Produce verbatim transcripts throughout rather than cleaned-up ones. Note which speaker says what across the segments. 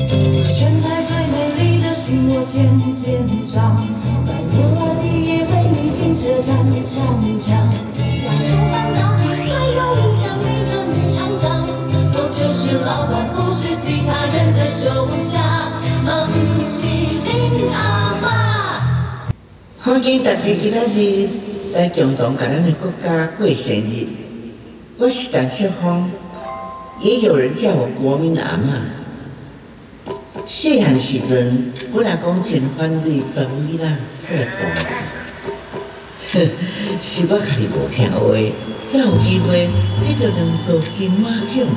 Speaker 1: 是全台最美丽的巡逻渐渐长，半夜晚里也被你心车站唱响。让书班到底最有影响力的女厂长，我就是老板，不是其他人的手下，嘛不是恁阿嬷。
Speaker 2: 欢迎大家今仔日来共同甲咱的国家过生日。我是陈秀芳，也有人叫我国民阿嬷。细汉时阵，本来讲真反对查某囡仔出来搬，哼，是我家己无听话，才有机会得到两座金马奖。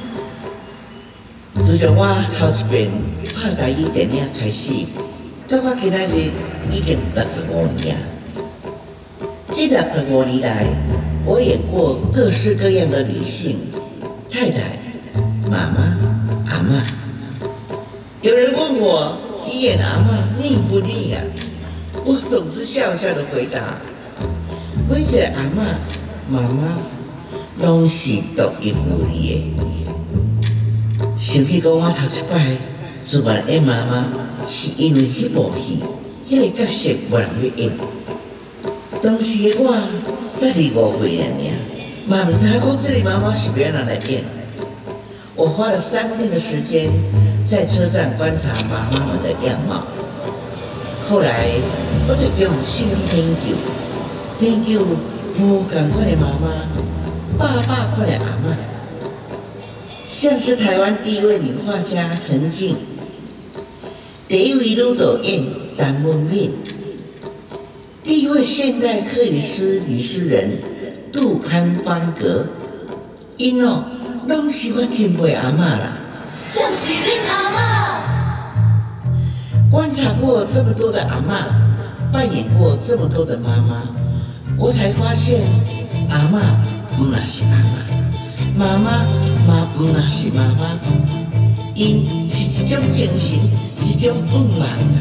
Speaker 2: 自从我头一遍拍台语电影开始，到我今仔日已经六十五年。这六十五年来，我演过各式各样的女性、太太、妈妈、阿嬷。有人问我，你演阿嬷腻不腻呀、啊？我总是笑笑的回答：每一个阿嬷、妈妈，拢是独一无二的。想起讲我头一摆自愿演妈妈，是因为迄部戏，迄、那个角色无人要演。当时的我才二五岁尔尔，嘛唔知影讲这个妈妈是要哪来演。我花了三天的时间在车站观察妈妈们的样貌。后来我就用心去研究，研究无同款的妈妈，爸爸款的阿嬷，像是台湾第一位女画家陈静，第一位女导演陈文敏。第一位现代课语诗女诗人杜潘方格，因哦，拢是我敬佩阿嬷啦。
Speaker 1: 像是恁阿嬷。
Speaker 2: 观察过这么多的阿嬷，扮演过这么多的妈妈，我才发现，阿嬷唔那是阿嬷，妈妈嘛唔那是妈妈，因是一种精神，一种温暖啊。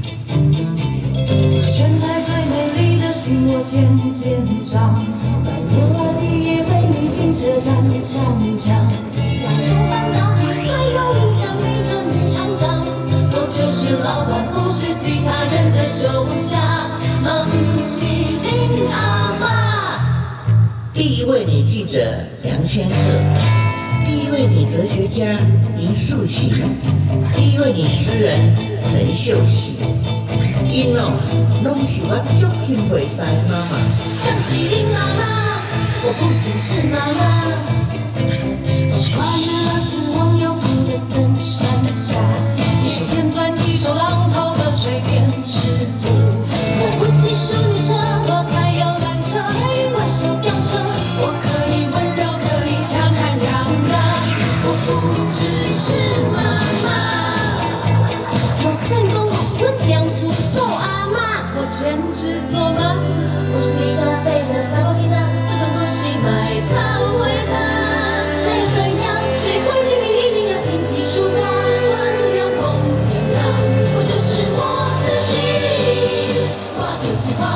Speaker 1: 是全台最美丽的巡逻渐渐长，半夜晚里也被你心车站唱响。让书班到底最有影响力的女厂长，我就是老板，不是其他人的手下，嘛不是恁阿嬷。
Speaker 2: 第一位女记者梁千鹤，第一位女哲学家林素琴，第一位女诗人陈秀喜。因哦，拢是我足敬佩的妈妈。
Speaker 1: 像是恁妈妈，我不只是妈妈，我是跨越了死亡幽谷的登山家，你是旋转宇宙浪头的水电之父。我不骑淑女车，我开游览车，可以怪兽吊车，我可以温柔，可以强悍阳刚。我不只是妈妈。就算讲阮当初做阿嬷，我全职做妈妈。我是陪家飞的查某囡仔，这本故事嘛会超伟大。那又怎样？谁规定你一定要琴棋书画、温良恭俭让？我就是我自己，我就是我。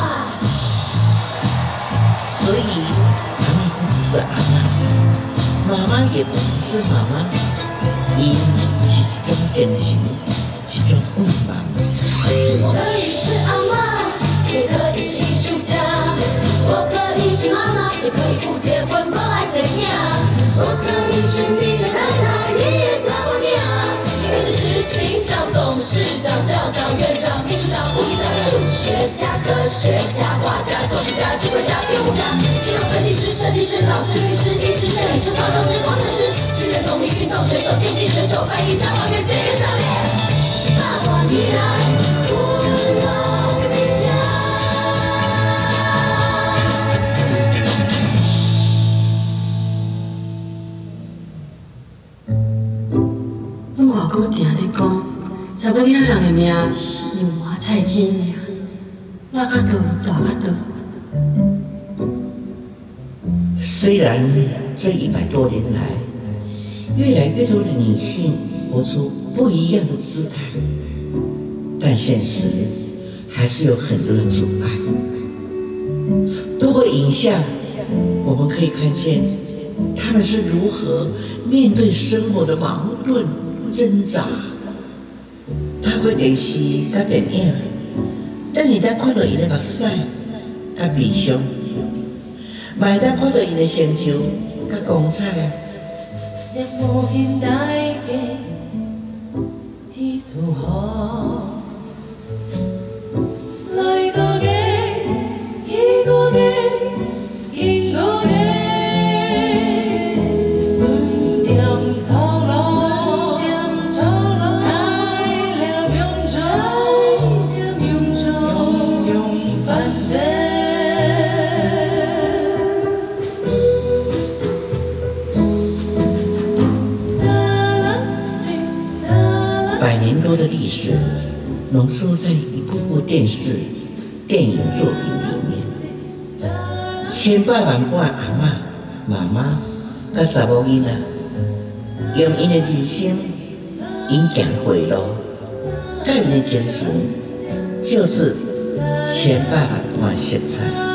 Speaker 2: 所以，阿嬷不只是阿嬷，妈妈也不只是妈妈，因是一种精神。一种温暖。
Speaker 1: 我可以是阿嬷，也可以是艺术家。我可以是妈妈，也可以不结婚不爱生囝。我可以是你的太太，你也做我娘。你可以是执行长、董事长、校长、院长、秘书长、副理长、数学家、科学家、画家、作曲家、机关家、编舞家、金融分析师、设计师、老师、律师、医师、摄影师、化妆师、工程师、军人、农民、运动选手、电竞选手、翻译、消防员、健身教练。我依然不能回家。
Speaker 3: 阮外公定咧讲，查某囡仔人的命是用花菜钱命，老较大大较大。
Speaker 2: 虽然这一百多年来，越来越多的女性活出不一样的姿态。但现实还是有很多的阻碍。透过影像，我们可以看见他们是如何面对生活的矛盾挣扎， 透过电视甲电影，咱会当看到伊的目屎甲悲伤，嘛会当看到伊的成就甲光彩啊。
Speaker 1: 念无现代的伊拄好，来个个，伊个个，因个个，分点操劳，材料臃肿，永永犯罪。
Speaker 2: 百年多的历史，浓缩在一部部电视、电影作品里面。千百万般阿嬷、妈妈、甲查某囡仔，用因的人生引行回路，甲因的精神，就是千百万般色彩。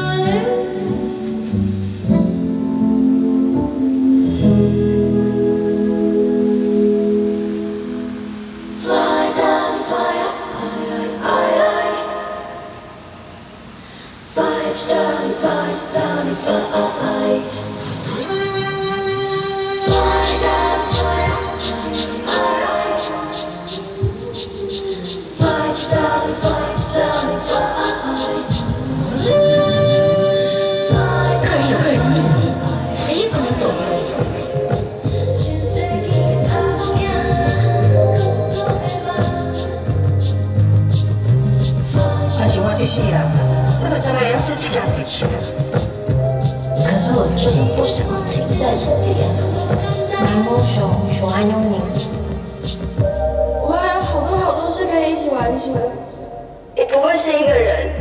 Speaker 3: 可是我就是不想停在这里啊！南宫熊、熊安幽宁，
Speaker 4: 我还有好多好多事可以一起完成。
Speaker 3: 你不会是一个人。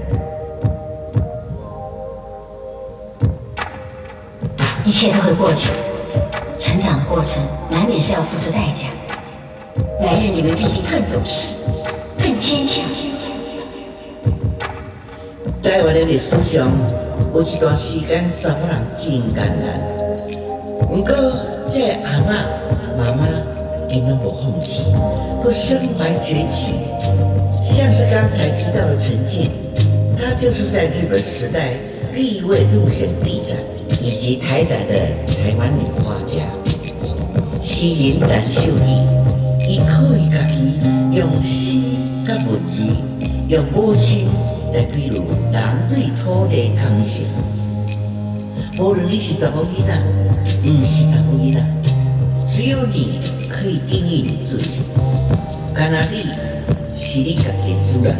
Speaker 3: 一切都会过去，成长的过程难免是要付出代价。来日你们必定更懂事，更坚强。
Speaker 2: 台湾的历史上，有一段时间查某人真艰难，不过这个阿嬷、妈妈因拢无放弃，佫身怀绝技。像是刚才提到的陈建，他就是在日本时代第一位入选地展以及台展的台湾女画家。诗人陈秀仪，伊可以家己用诗甲文字，用母亲来比如人对土地的感情。无论你是查某囡仔，唔是查某囡仔，只有你可以定义你自己。干那你是你家己的主人。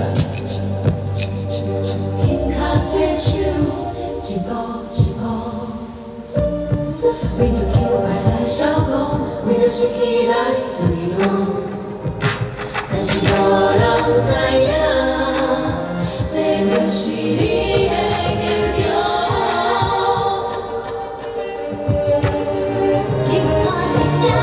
Speaker 1: 轻脚洗手，一步一步，为着求爱来消讲，为着失去来对路，但是无人知影。这就是你的坚强。你不管是啥，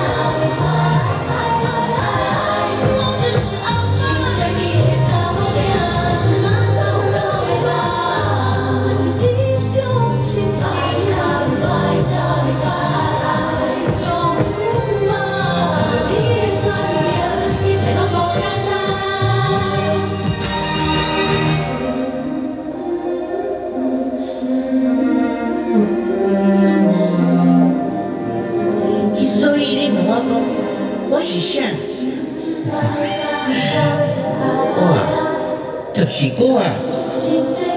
Speaker 1: 我就是后生。新世纪的查某囝，是人讲讲的吧，是一种亲情。中嘛，你的酸甜，一切拢无简单。
Speaker 2: 所以你问我讲，我是啥？我就是我。